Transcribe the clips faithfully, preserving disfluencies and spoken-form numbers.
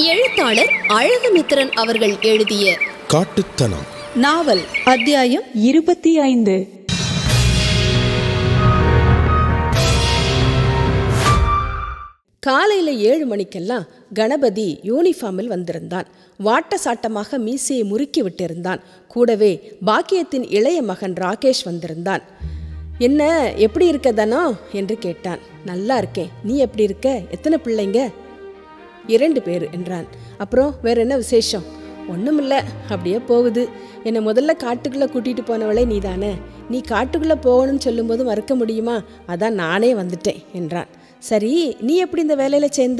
எழுத்தாளர் அழகுமித்திரன் அவர்கள் எழுதிய காட்டுத்தனம் நாவல் அத்தியாயம் இருபத்தி ஐந்து. காலையில் ஏழு மணிக்கெல்லாம் கணபதி யூனிஃபார்மில் வந்திருந்தான். வாட்ட சாட்டமாக மீசையை முறுக்கி விட்டிருந்தான். கூடவே பாக்கியத்தின் இளைய மகன் ராகேஷ் வந்திருந்தான். என்ன, எப்படி இருக்க தனோ என்று கேட்டான். நல்லா இருக்கேன், நீ எப்படி இருக்க? எத்தனை பிள்ளைங்க? இரண்டு பேர் என்றான். அப்புறம் வேற என்ன விசேஷம்? ஒன்றும் இல்லை, அப்படியே போகுது. என்னை முதல்ல காட்டுக்குள்ளே கூட்டிகிட்டு போனவளே நீ தானே. நீ காட்டுக்குள்ளே போகணும்னு சொல்லும்போது மறக்க முடியுமா? அதான் நானே வந்துட்டேன் என்றான். சரி, நீ எப்படி இந்த வேலையில் சேர்ந்த?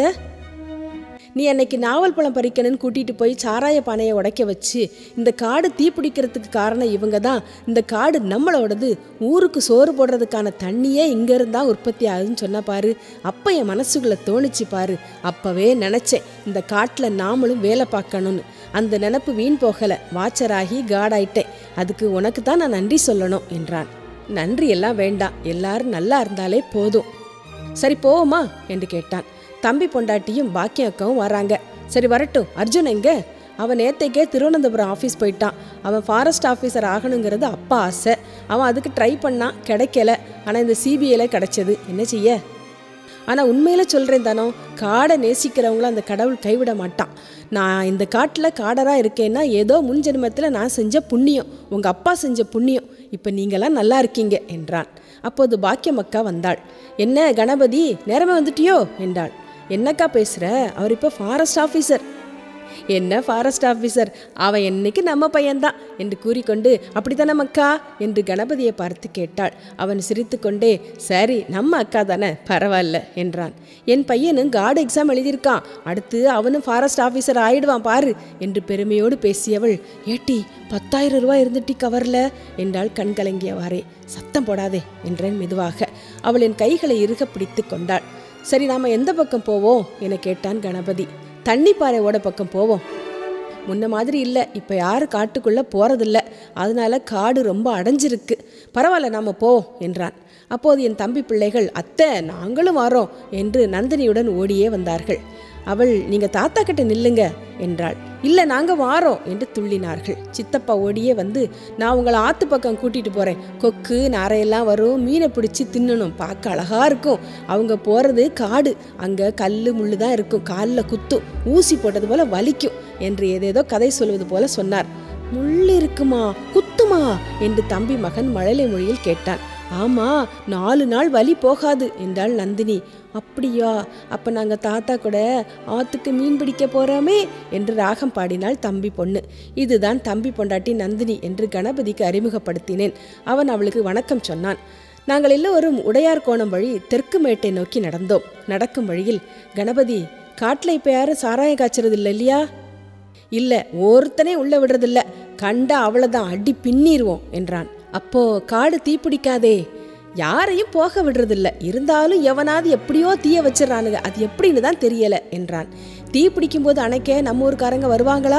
நீ அன்னைக்கு நாவல் பழம் பறிக்கணும்னு கூட்டிகிட்டு போய் சாராய பானையை உடைக்க வச்சு இந்த காடு தீப்பிடிக்கிறதுக்கு காரணம் இவங்க தான். இந்த காடு நம்மளோடது, ஊருக்கு சோறு போடுறதுக்கான தண்ணியே இங்கேருந்தா உற்பத்தி ஆகுதுன்னு சொன்ன பாரு. அப்போ என் மனசுக்குள்ளே தோணிச்சு பாரு. அப்போவே நினச்சேன் இந்த காட்டில் நாமளும் வேலை பார்க்கணும்னு. அந்த நினப்பு வீண் போகலை. வாச்சராகி காடாயிட்டேன். அதுக்கு உனக்கு தான் நான் நன்றி சொல்லணும் என்றான். நன்றி எல்லாம் வேண்டாம், எல்லாரும் நல்லா இருந்தாலே போதும். சரி போவோமா என்று கேட்டான். தம்பி பொண்டாட்டியும் பாக்கியம் அக்காவும் வராங்க. சரி வரட்டும். அர்ஜுன் எங்க? அவன் நேத்தைக்கே திருவனந்தபுரம் ஆஃபீஸ் போயிட்டான். அவன் ஃபாரஸ்ட் ஆஃபீஸர் ஆகணுங்கிறது அப்பா ஆசை. அவன் அதுக்கு ட்ரை பண்ணான், கிடைக்கல. ஆனால் இந்த சிபிஐயில் கிடைச்சது. என்ன செய்ய? ஆனால் உண்மையில் சொல்கிறேன் தானோ, காடை நேசிக்கிறவங்கள அந்த கடவுள் கைவிட மாட்டான். நான் இந்த காட்டில் காடராக இருக்கேன்னா ஏதோ முன் ஜென்மத்தில் நான் செஞ்ச புண்ணியம், உங்கள் அப்பா செஞ்ச புண்ணியம். இப்போ நீங்களாம் நல்லா இருக்கீங்க என்றான். அப்போது பாக்கியம் அக்கா வந்தாள். என்ன கணபதி, நேரமே வந்துட்டியோ என்றாள். என்னக்கா பேசுகிற? அவர் இப்போ ஃபாரஸ்ட் ஆஃபீஸர். என்ன ஃபாரஸ்ட் ஆஃபீஸர்? அவன் என்னைக்கு நம்ம பையன்தான் என்று கூறிக்கொண்டு அப்படித்தானே மக்கா என்று கணபதியை பார்த்து கேட்டாள். அவன் சிரித்து கொண்டே சரி நம்ம அக்கா தானே, பரவாயில்ல என்றான். என் பையனும் கார்டு எக்ஸாம் எழுதியிருக்கான், அடுத்து அவனும் ஃபாரஸ்ட் ஆஃபீஸர் ஆயிடுவான் பாரு என்று பெருமையோடு பேசியவள், ஏட்டி பத்தாயிரம் ரூபாய் இருந்துட்டி கவரில் என்றாள் கண் கலங்கியவாறே. சத்தம் போடாதே என்றேன் மெதுவாக. அவள் என் கைகளை இறுக பிடித்து கொண்டாள். சரி நாம் எந்த பக்கம் போவோம் என கேட்டான் கணபதி. தண்ணி பாறையோட பக்கம் போவோம். முன்ன மாதிரி இல்லை, இப்போ யாரும் காட்டுக்குள்ளே போகிறதில்ல. அதனால காடு ரொம்ப அடைஞ்சிருக்கு. பரவாயில்ல நாம் போவோம் என்றான். அப்போது என் தம்பி பிள்ளைகள் அத்தை நாங்களும் வரோம் என்று நந்தினியுடன் ஓடியே வந்தார்கள். அவள் நீங்கள் தாத்தா கிட்ட நில்லுங்க என்றாள். இல்லை நாங்கள் வாரோம் என்று துள்ளினார்கள். சித்தப்பா ஓடியே வந்து நான் உங்களை ஆற்று பக்கம் கூட்டிகிட்டு போகிறேன். கொக்கு நாரையெல்லாம் வரும், மீனை பிடிச்சி தின்னணும், பார்க்க அழகாக இருக்கும். அவங்க போகிறது காடு, அங்கே கல் முள்ளு தான் இருக்கும், காலில் குத்தும், ஊசி போட்டது போல் வலிக்கும் என்று ஏதேதோ கதை சொல்வது போல சொன்னார். முள் இருக்குமா, குத்துமா என்று தம்பி மகன் மழலை மொழியில் கேட்டான். ஆமா, நாலு நாள் வலி போகாது என்றாள் நந்தினி. அப்படியா, அப்போ நாங்கள் தாத்தா கூட ஆற்றுக்கு மீன் பிடிக்க போகிறோமே என்று ராகம் பாடினாள் தம்பி பொண்ணு. இதுதான் தம்பி பொண்டாட்டி நந்தினி என்று கணபதிக்கு அறிமுகப்படுத்தினேன். அவன் அவளுக்கு வணக்கம் சொன்னான். நாங்கள் எல்லோரும் உடையார் கோணம் வழி தெற்கு மேட்டை நோக்கி நடந்தோம். நடக்கும் வழியில் கணபதி, காட்டில் இப்போ யாரும் சாராயம் காய்ச்சறது இல்லை இல்லையா? இல்லை, ஒருத்தனே உள்ளே விடுறதில்ல, கண்டா அவ்வளோதான் அடி பின்னிடுவோம் என்றான். அப்போ காடு தீப்பிடிக்காதே? யாரையும் போக விடுறதில்ல, இருந்தாலும் எவனாவது எப்படியோ தீய வச்சிடறானுங்க, அது எப்படின்னு தான் தெரியல என்றான். தீ பிடிக்கும் போது அணைக்க நம்ம ஊருக்காரங்க வருவாங்களா?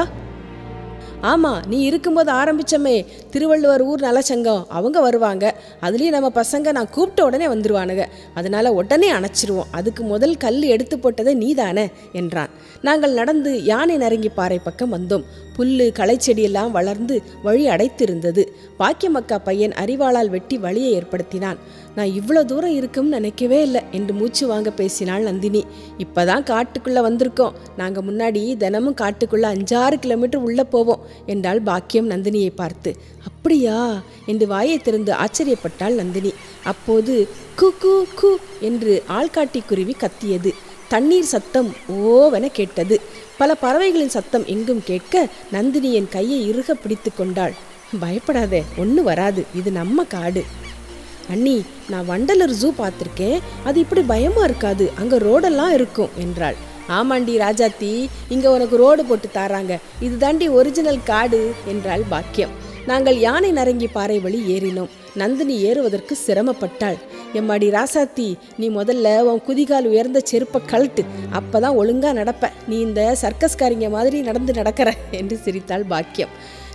ஆமாம், நீ இருக்கும்போது ஆரம்பித்தோமே திருவள்ளுவர் ஊர் நலச்சங்கம், அவங்க வருவாங்க. அதுலேயும் நம்ம பசங்க நான் கூப்பிட்ட உடனே வந்துடுவானுங்க. அதனால் உடனே அணைச்சிருவோம். அதுக்கு முதல் கல் எடுத்து போட்டதை நீ தானே என்றான். நாங்கள் நடந்து யானை நரங்கி பாறை பக்கம் வந்தோம். புல்லு களைச்செடியெல்லாம் வளர்ந்து வழி அடைத்திருந்தது. பாக்கியமக்கா பையன் அரிவாளால் வெட்டி வழியை ஏற்படுத்தினான். நான் இவ்வளோ தூரம் இருக்கும்னு நினைக்கவே இல்லை என்று மூச்சு வாங்க பேசினாள் நந்தினி. இப்போதான் காட்டுக்குள்ளே வந்திருக்கோம். நாங்கள் முன்னாடி தினமும் காட்டுக்குள்ளே அஞ்சாறு கிலோமீட்டர் உள்ளே போவோம் என்றாள் பாக்கியம் நந்தினியை பார்த்து. அப்படியா என்று வாயை திறந்து ஆச்சரியப்பட்டாள் நந்தினி. அப்போது கு கு கு என்று ஆள்காட்டி குருவி கத்தியது. தண்ணீர் சத்தம் ஓவென கேட்டது. பல பறவைகளின் சத்தம் எங்கும் கேட்க நந்தினி என் கையை இறுக பிடித்து கொண்டாள். பயப்படாதே, ஒன்றும் வராது, இது நம்ம காடு. அண்ணி, நான் வண்டலூர் ஜூ பார்த்துருக்கேன், அது இப்படி பயமாக இருக்காது, அங்கே ரோடெல்லாம் இருக்கும் என்றாள். ஆமாண்டி ராஜாத்தி, இங்கே உனக்கு ரோடு போட்டு தாராங்க, இது தாண்டி ஒரிஜினல் காடு என்றாள் பாக்கியம். நாங்கள் யானை நரங்கி பாறை வழி ஏறினோம். நந்தினி ஏறுவதற்கு சிரமப்பட்டாள். எம்மாடி ராசாத்தி, நீ முதல்ல உன் குதிகால் உயர்ந்த செருப்பை கழட்டு, அப்பதான் ஒழுங்கா நடப்ப. நீ இந்த சர்க்கஸ்காரிங்க மாதிரி நடந்து நடக்கிற என்று சிரித்தாள் பாக்கியம்.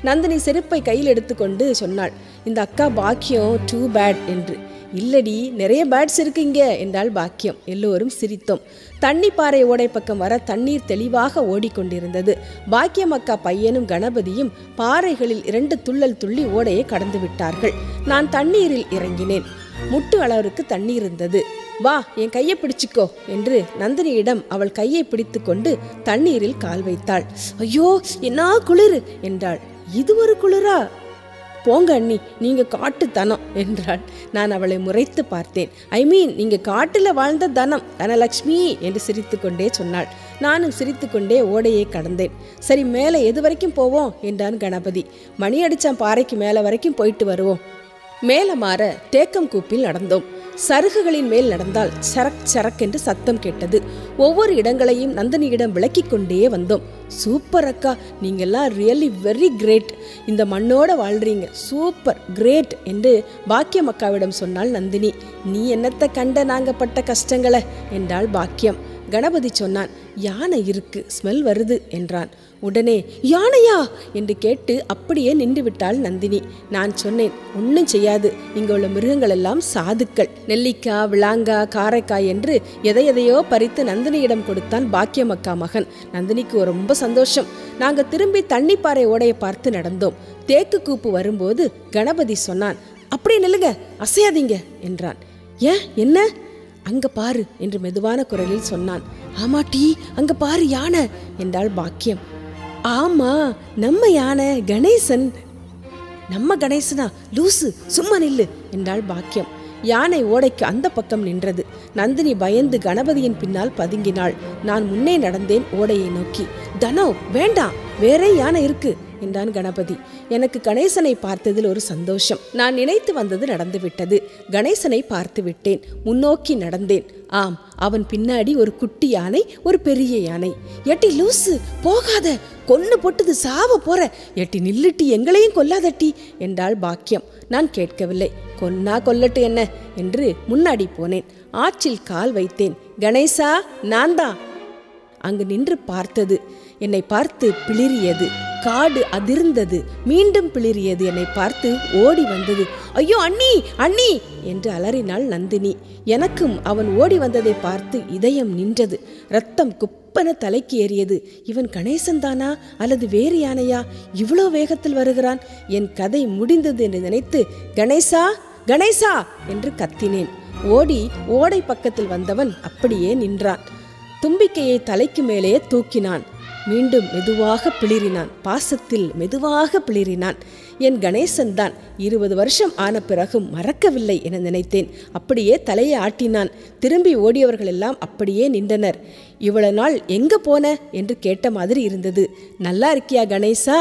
நந்தினி செருப்பை கையில் எடுத்துக்கொண்டு சொன்னாள், இந்த அக்கா பாக்கியம் டூ பேட் என்று. இல்லடி, நிறைய பேட்ஸ் இருக்கு இங்கே என்றாள் பாக்கியம். எல்லோரும் சிரித்தோம். தண்ணி பாறை ஓடை பக்கம் வர தண்ணீர் தெளிவாக ஓடிக்கொண்டிருந்தது. பாக்கியம் அக்கா பையனும் கணபதியும் பாறைகளில் இரண்டு துள்ளல் துள்ளி ஓடையை கடந்து விட்டார்கள். நான் தண்ணீரில் இறங்கினேன். முட்டு அளவிற்கு தண்ணீர் இருந்தது. வா, என் கையை பிடிச்சிக்கோ என்று நந்தினியிடம் அவள் கையை பிடித்து கொண்டு தண்ணீரில் கால் வைத்தாள். ஐயோ, என்ன குளிர் என்றாள். இது ஒரு குளிரா? போங்க அண்ணி, நீங்க காட்டு தனம் என்றாள். நான் அவளை முறைத்து பார்த்தேன். ஐ மீன், நீங்க காட்டுல வாழ்ந்த தனம் தனலட்சுமி என்று சிரித்து கொண்டே சொன்னாள். நானும் சிரித்து கொண்டே ஓடையை கடந்தேன். சரி, மேலே எது வரைக்கும் போவோம் என்றான் கணபதி. மணி அடிச்சான் பாறைக்கு மேலே வரைக்கும் போயிட்டு வருவோம். மேலே மாற தேக்கம் கூப்பில் நடந்தோம். சருகுகளின் மேல் நடந்தால் சரக் சரக் என்று சத்தம் கேட்டது. ஒவ்வொரு இடங்களையும் நந்தினியிடம் விளக்கி கொண்டே வந்தோம். சூப்பர் அக்கா, நீங்கெல்லாம் ரியலி வெரி கிரேட். இந்த மண்ணோட வாழ்றீங்க, சூப்பர் கிரேட் என்று பாக்கியம் அக்காவிடம் சொன்னாள் நந்தினி. நீ என்னத்தை கண்ட நாங்க பட்ட கஷ்டங்களை என்றாள் பாக்கியம். கணபதி சொன்னான், யானை இருக்கு, ஸ்மெல் வருது என்றான். உடனே யானையா என்று கேட்டு அப்படியே நின்று விட்டாள் நந்தினி. நான் சொன்னேன், ஒன்றும் செய்யாது, இங்கே உள்ள மிருகங்கள் எல்லாம் சாதுக்கள். நெல்லிக்காய், விளாங்காய், காரைக்காய் என்று எதை எதையோ பறித்து நந்தினியிடம் கொடுத்தான் பாக்கியம் அக்கா மகன். நந்தினிக்கு ரொம்ப சந்தோஷம். நாங்கள் திரும்பி தண்ணிப்பாறை ஓடையை பார்த்து நடந்தோம். தேக்கு கூப்பு வரும்போது கணபதி சொன்னான், அப்படியே நில்லுங்க, அசையாதீங்க என்றான். ஏன், என்ன? அங்க பாரு என்று மெதுவான குரலில் சொன்னான். ஆமா டீ, அங்க பாரு யானை என்றாள் பாக்கியம். ஆமா, நம்ம யானை கணேசன். நம்ம கணேசனா? லூசு, சும்மா நில்லு என்றாள் பாக்கியம். யானை ஓடைக்கு அந்த பக்கம் நின்றது. நந்தினி பயந்து கணபதியின் பின்னால் பதுங்கினாள். நான் முன்னே நடந்தேன் ஓடையை நோக்கி. தனோ, வேண்டாம், வேறே யானை இருக்கு என்றான் கணபதி. எனக்கு கணேசனை பார்த்ததில் ஒரு சந்தோஷம். நான் நினைத்து வந்தது நடந்துவிட்டது. கணேசனை பார்த்து விட்டேன். முன்னோக்கி நடந்தேன். ஆம், அவன் பின்னாடி ஒரு குட்டி யானை, ஒரு பெரிய யானை. எட்டி லூசு, போகாத, கொன்னு போட்டுது, சாவ போற. எட்டி நில்லுட்டி, எங்களையும் கொல்லாதட்டி என்றாள் பாக்கியம். நான் கேட்கவில்லை. கொன்னா கொல்லட்டு என்ன என்று முன்னாடி போனேன். ஆற்றில் கால் வைத்தேன். கணேசா, நான் தான். அங்கு நின்று பார்த்தது. என்னை பார்த்து பிளிரியது. காடு அதிர்ந்தது. மீண்டும் பிளிரியது. என்னை பார்த்து ஓடி வந்தது. ஐயோ அண்ணி, அண்ணி என்று அலறினாள் நந்தினி. எனக்கும் அவன் ஓடி வந்ததை பார்த்து இதயம் நின்றது. ரத்தம் குப்பன தலைக்கு ஏறியது. இவன் கணேசன் தானா அல்லது வேறு யானையா இவ்வளோ வேகத்தில் வருகிறான்? என் கதை முடிந்தது என்று நினைத்து கணேசா, கணேசா என்று கத்தினேன். ஓடி ஓடை பக்கத்தில் வந்தவன் அப்படியே நின்றான். தும்பிக்கையை தலைக்கு மேலே தூக்கினான். மீண்டும் மெதுவாக பிளிரினான். பாசத்தில் மெதுவாக பிளிரினான். என் கணேசன் தான். இருபது வருஷம் ஆன பிறகும் மறக்கவில்லை என நினைத்தேன். அப்படியே தலையை ஆட்டினான். திரும்பி ஓடியவர்கள் எல்லாம் அப்படியே நின்றனர். இவ்வளவு நாள் எங்க போன என்று கேட்ட மாதிரி இருந்தது. நல்லா இருக்கியா கணேசா?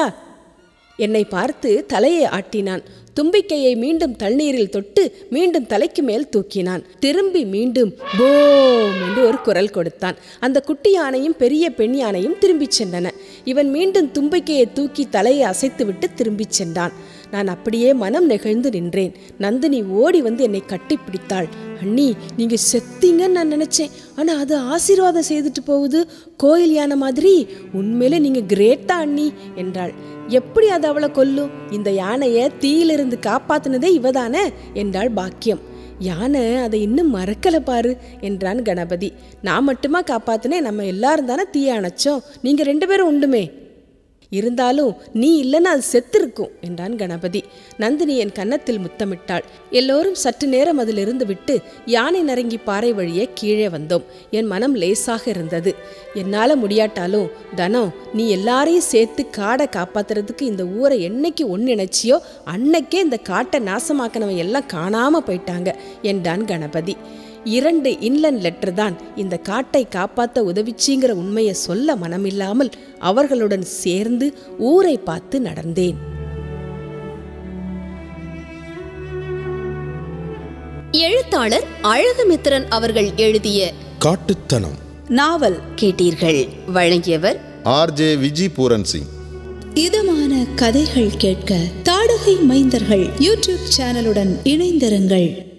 என்னை பார்த்து தலையை ஆட்டினான். தும்பிக்கையை மீண்டும் தண்ணீரில் தொட்டு மீண்டும் தலைக்கு மேல் தூக்கினான். திரும்பி மீண்டும் போம் என்று ஒரு குரல் கொடுத்தான். அந்த குட்டி யானையும் பெரிய பெண் யானையும் திரும்பி சென்றன. இவன் மீண்டும் தும்பிக்கையை தூக்கி தலையை அசைத்துவிட்டு திரும்பி சென்றான். நான் அப்படியே மனம் நெகிழ்ந்து நின்றேன். நந்தினி ஓடி வந்து என்னை கட்டி பிடித்தாள். அண்ணி, நீங்க செத்தீங்கன்னு நான் நினைச்சேன், ஆனா அது ஆசீர்வாதம் செய்துட்டு போகுது, கோயில் யானை மாதிரி. உண்மையிலே நீங்க கிரேட்டா அண்ணி என்றாள். எப்படி அது அவளை கொல்லும்? இந்த யானையை தீயிலிருந்து காப்பாத்தினதே இவதானே என்றாள் பாக்கியம். யானை அதை இன்னும் மறக்கல பாரு என்றான் கணபதி. நான் மட்டுமா காப்பாத்தினேன்? நம்ம எல்லாரும் தானே தீய அணைச்சோம். நீங்க ரெண்டு பேரும் உண்டுமே. இருந்தாலும் நீ இல்லைன்னா அது செத்திருக்கும் என்றான் கணபதி. நந்தினி என் கன்னத்தில் முத்தமிட்டாள். எல்லோரும் சற்று நேரம் அதிலிருந்து விட்டு யானை நரங்கி பாறை வழியே கீழே வந்தோம். என் மனம் லேசாக இருந்தது. என்னால் முடியாட்டாலும் தனோ, நீ எல்லாரையும் சேர்த்து காடை காப்பாத்துறதுக்கு இந்த ஊரை என்னைக்கு ஒன்றிணைச்சியோ அன்னைக்கே இந்த காட்டை நாசமாக்கினவன் எல்லாம் காணாம போயிட்டாங்க என்றான் கணபதி. இரண்டு இன்லண்ட் லெட்டர் தான் இந்த காட்டை காப்பாற்ற உதவிச்சிங்கிற உண்மையை சொல்ல மனமில்லாமல் அவர்களுடன் சேர்ந்து ஊரை பார்த்து நடந்தேன். எழுத்தாளர் அழகுமித்திரன் அவர்கள் எழுதிய காட்டுத்தனம் நாவல் கேட்டீர்கள். வழங்கியவர் ஆர் ஜே விஜி பூரன் சிங். இதமான கதைகள் கேட்க தாடகை மைந்தர்கள் யூடியூப் சேனலுடன் இணைந்திருங்கள்.